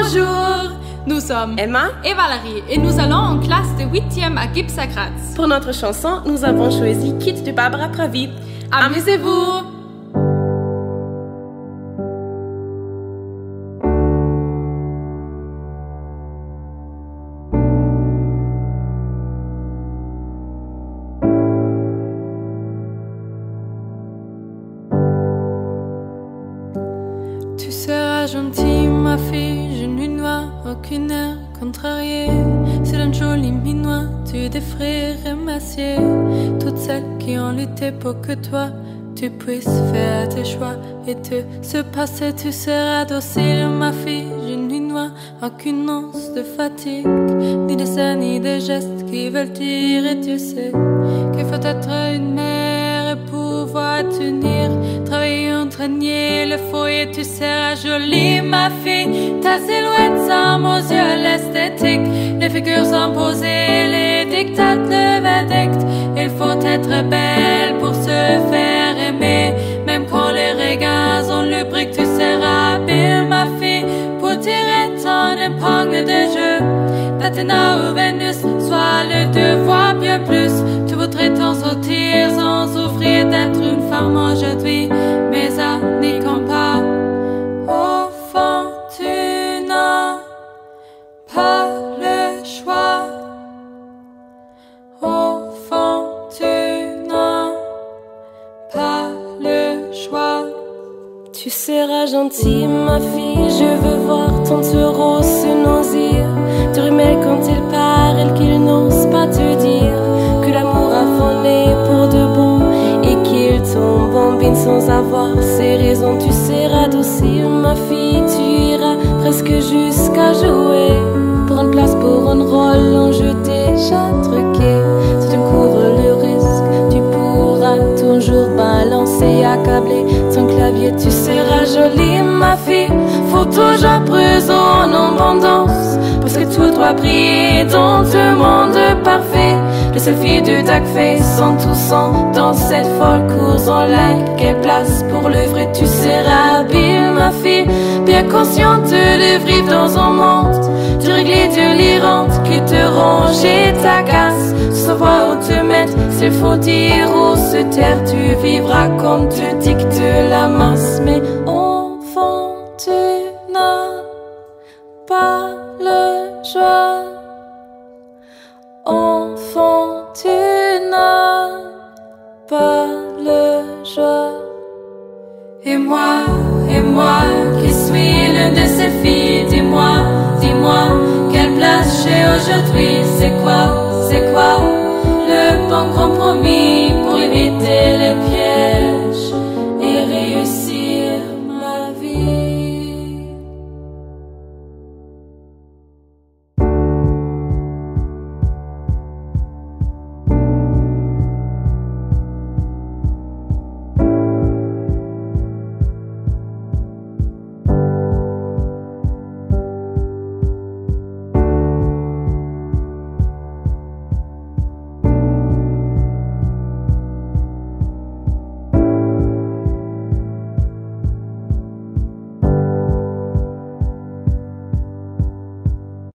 Bonjour! Nous sommes Emma et Valérie et nous allons en classe de 8e à Gipsagratz. Pour notre chanson, nous avons choisi Kit de Barbara Pravi. Amusez-vous! Tu seras gentille, ma fille, je nuit noire, aucune heure contrariée. C'est un joli minois, tu défrairais m'assier. Toutes celles qui ont lutté pour que toi, tu puisses faire tes choix et te se passer. Tu seras docile, ma fille, je nuit noire, aucune once de fatigue, ni de scènes, ni de gestes qui veulent dire. Et tu sais qu'il faut être une mère et pouvoir tenir, travailler, entraîner le foyer. Tu seras jolie, ma fille, ta silhouette semble aux yeux l'esthétique, les figures sont posées, les dictats, le verdict. Il faut être belle pour se faire aimer, même quand les regards sont lubriques. Tu seras habile, ma fille, pour tirer ton épingle de jeu. D'Athéna ou Vénus, soit le devoir bien plus. Tu voudrais t'en sortir sans souffrir d'être une femme aujourd'hui, mais ça n'y compte pas. Au fond, tu n'as pas le choix. Au fond, tu n'as pas le choix. Tu seras gentille, ma fille, je veux voir ton taureau se nausir. Tu remets quand il parle qu'il n'ose pas te dire que l'amour a fondé pour de bon et qu'il tombe en bine sans avoir ses raisons. Tu seras docile, ma fille, tu iras presque jusqu'à jouer pour une place, pour un rôle, en jeu déjà truqué. Si tu couvres le risque, tu pourras toujours balancer, accabler ton clavier. Tu seras jolie, ma fille, faut toujours brûler en abondance, parce que tout doit briller dans ce monde parfait. Les seules filles de Dagfay sont tous dans cette folle course en laquelle place pour le vrai. Tu seras habile, ma fille, bien consciente de vivre dans un monde de régler de l'irante qui te ronge et t'agace. Savoir où te mettre, s'il faut dire ou se taire, tu vivras comme te dicte la masse. Mais